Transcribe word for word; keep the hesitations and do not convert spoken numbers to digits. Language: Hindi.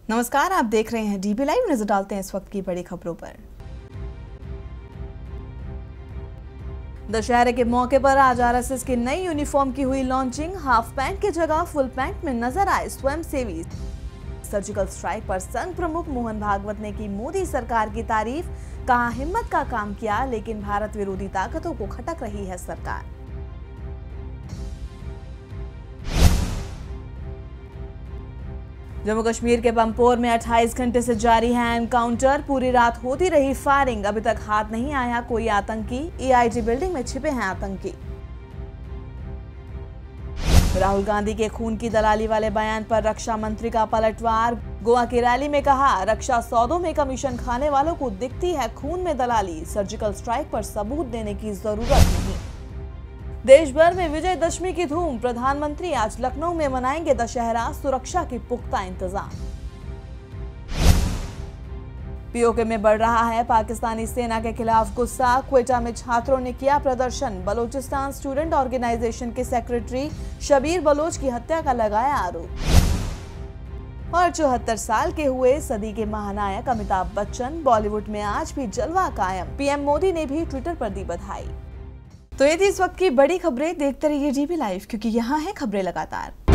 नमस्कार, आप देख रहे हैं डीबी लाइव। नजर डालते हैं इस वक्त की बड़ी खबरों पर। दशहरे के मौके पर आज आरएसएस की नई यूनिफॉर्म की हुई लॉन्चिंग। हाफ पैंट की जगह फुल पैंट में नजर आए स्वयंसेवी। सर्जिकल स्ट्राइक पर संघ प्रमुख मोहन भागवत ने की मोदी सरकार की तारीफ। कहा, हिम्मत का काम किया, लेकिन भारत विरोधी ताकतों को खटक रही है सरकार। जम्मू कश्मीर के पंपोर में अट्ठाईस घंटे से जारी है एनकाउंटर। पूरी रात होती रही फायरिंग। अभी तक हाथ नहीं आया कोई आतंकी। ईआईटी बिल्डिंग में छिपे हैं आतंकी। राहुल गांधी के खून की दलाली वाले बयान पर रक्षा मंत्री का पलटवार। गोवा की रैली में कहा, रक्षा सौदों में कमीशन खाने वालों को दिखती है खून में दलाली। सर्जिकल स्ट्राइक पर सबूत देने की जरूरत नहीं। देश भर में विजयदशमी की धूम। प्रधानमंत्री आज लखनऊ में मनाएंगे दशहरा। सुरक्षा के पुख्ता इंतजाम। पीओके में बढ़ रहा है पाकिस्तानी सेना के खिलाफ गुस्सा। क्वेटा में छात्रों ने किया प्रदर्शन। बलूचिस्तान स्टूडेंट ऑर्गेनाइजेशन के सेक्रेटरी शबीर बलोच की हत्या का लगाया आरोप। और चौहत्तर साल के हुए सदी के महानायक अमिताभ बच्चन। बॉलीवुड में आज भी जलवा कायम। पीएम मोदी ने भी ट्विटर पर दी बधाई। तो ये थी इस वक्त की बड़ी खबरें। देखते रहिए डीबी लाइव, क्योंकि यहाँ है खबरें लगातार।